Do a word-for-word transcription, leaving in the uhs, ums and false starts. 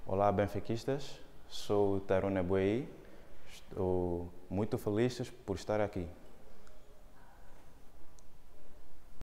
Olá, benfiquistas. Sou o Tarone Buei. Estou muito feliz por estar aqui.